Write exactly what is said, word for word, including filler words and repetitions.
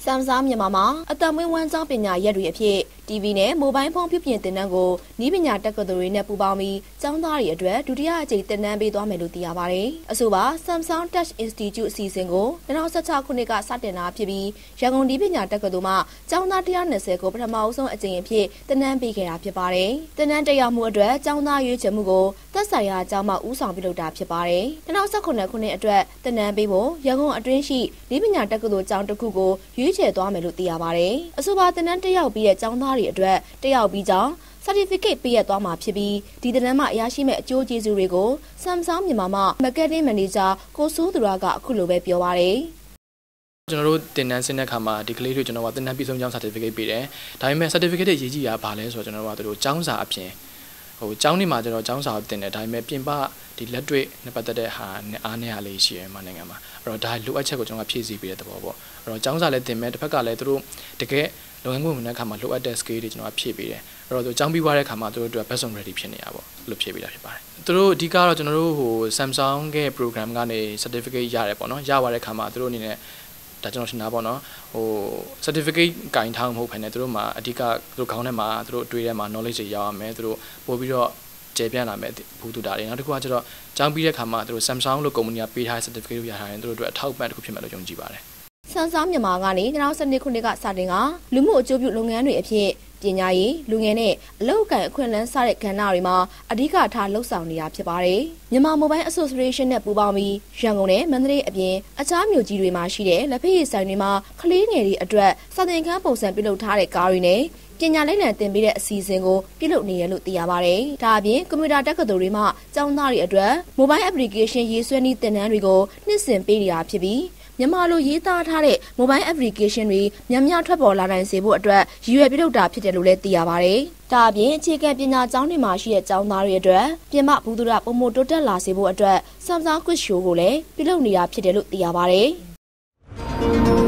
Samsung မြန်မာမှာအတမွေးဝမ်းကြောင်းပညာရက်တွေအဖြစ် တီဗီ နဲ့ မိုဘိုင်းဖုန်းပြုပြင်သင်တန်းကိုနည်းပညာတက္ကသိုလ်တွေနဲ့ပူးပေါင်းပြီးကျောင်းသားတွေအတွက်ဒုတိယအကြိမ်သင်တန်းပေးသွားမယ်လို့သိရပါတယ်။အဆိုပါ Samsung Touch Institute အစီအစဉ်ကို၂၀၁၆ခုနှစ်ကစတင်တာဖြစ်ပြီးရန်ကုန်နည်းပညာတက္ကသိုလ်မှကျောင်းသား၁၂၀ကိုပထမအဆုံးအကြိမ်အဖြစ်သင်တန်းပေးခဲ့တာဖြစ်ပါတယ်။သင်တန်းတက်ရောက်မှုအတွက်ကျောင်းသားရွေးချယ်မှုကိုသက်ဆိုင်ရာကျောင်းမှဦးဆောင်ပြုလုပ်တာဖြစ်ပါတယ်။၂၀၁၉ခုနှစ်အတွက်သင်တန်းပေးဖို့ရန်ကုန်အတွင်းရှိနည်းပညာတက္ကသိုလ်ကျောင်းတစ်ခုကိုရွေးချယ်သွားမယ်လို့သိရပါတယ်။အဆိုပါသင်တန်းတက်ရောက်ပြီးတဲ့ကျောင်းသားတွေအတွက်တက်ရောက်ပြီးကြောင်း certificate ပေးရသွားမှာဖြစ်ပြီးဒီသင်တန်းမှာရရှိမဲ့အကျိုးကျေးဇူးတွေကို Samsung မြန်မာမှ Marketing Manager ကိုစိုးသူရကအခုလိုပဲပြောပါတယ်။ကျွန်တော်တို့တင်တန်းဆင်းတဲ့အခါမှာဒီကလေးတွေကျွန်တော်ကတင်တန်းပြီးဆုံးကျောင်း certificate ပေးတယ်။ဒါပေမဲ့ certificate တွေရေးကြည့်ရပါလဲဆိုတော့ကျွန်တော်တို့ကတို့ကျောင်းစာအပြင်ဟိုကျောင်းနေမှာကျွန်တော်ကျောင်းစာကိုတင်တယ်ဒါပေမဲ့ပြင်ပဒီလက်တွေ့နဲ့ပတ်သက်တဲ့ဟာနဲ့အားနဲ့ဟာလေးရှိရမှာနိုင်ငံမှာအဲ့တော့ဒါလိုအပ်ချက်ကိုကျွန်တော်ကဖြည့်ဆည်းပေးတဲ့သဘောပေါ့အဲ့တော့ကျောင်းစာလည်းတင်မယ်တစ်ဖက်ကလည်းတို့တကယ်လုပ်ငန်းခွင်ဝင်တဲ့အခါမှာလိုအပ်တဲ့ skill တွေကျွန်တော်ကဖြည့်ပေးတယ်အဲ့တော့ကျောင်းပြီးသွားတဲ့အခါမှာတို့တို့ best on ready ဖြစ်နေရပါပေါ့လို့ဖြည့်ပေးတာဖြစ်ပါတယ်တို့အဓိကတော့ကျွန်တော်တို့ဟို Samsung ရဲ့ program ကနေ certificate ရတယ်ပေါ့နော်ရသွားတဲ့အခါမှာတို့အနေနဲ့ဒါကျွန်တော်ထင်တာပေါ့နော်ဟို certificate ကင်ထားမဟုတ်ဘဲနဲ့တို့မှာအဓိကတို့ခေါင်းထဲမှာတို့အတွေ့ထဲမှာ knowledge တွေရအောင်မယ်တို့ပို့ပြီးတော့ကျေပြန့်လာမယ်ဘူးတူတာတွေနောက်တစ်ခုကကျတော့ကျောင်းပြီးတဲ့ခါမှာတို့ Samsung လို့ကုမ္ပဏီကပေးထားတဲ့ certificate ကိုရထားရင်တို့တို့အထောက်အပံ့တစ်ခုဖြစ်မယ်လို့ယုံကြည်ပါတယ် Samsung မြန်မာကနေ၂၀၁၂ခုနှစ်ကစတင်ကလူမှုအကျိုးပြုလုပ်ငန်းတွေအဖြစ်ပညာရေးလူငယ်နဲ့အလုပ်အကိုင်အခွင့်အလမ်းစတဲ့ကဏ္ဍတွေမှာအဓိကထားလှုပ်ဆောင်နေတာဖြစ်ပါတယ်။မြန်မာ Mobile Association နဲ့ပူးပေါင်းပြီးရန်ကုန်နဲ့မန္တလေးအပြင်အခြားမြို့ကြီးတွေမှာရှိတဲ့လက်ဖက်ရည်ဆိုင်တွေမှာကလေးငယ်တွေအတွက်စာသင်ခန်းပုံစံပြုလုပ်ထားတဲ့ကားတွေနဲ့ပညာလက်နက်သင်ပေးတဲ့အစီအစဉ်ကိုပြုလုပ်နေရလို့သိရပါတယ်။ဒါအပြင်ကွန်ပျူတာတက္ကသိုလ်တွေမှာကျောင်းသားတွေအတွက် Mobile Application ရေးဆွဲနည်းသင်တန်းတွေကိုနှစ်စဉ်ပေးနေတာဖြစ်ပြီးမြန်မာလိုရေးသားထားတဲ့ mobile application တွေများများထွက်ပေါ်လာနိုင်စေဖို့အတွက်ရည်ရွယ်ပြုလုပ်တာဖြစ်တယ်လို့လည်းသိရပါတယ်။ဒါအပြင်အခြေခံပညာကျောင်းတွေမှာရှိတဲ့ကျောင်းသားတွေအတွက်ပြင်ပဘူးသူရပုံမတိုးတက်လာစေဖို့အတွက် Samsung Quiz Show ကိုလည်းပြုလုပ်နေတာဖြစ်တယ်လို့သိရပါတယ်။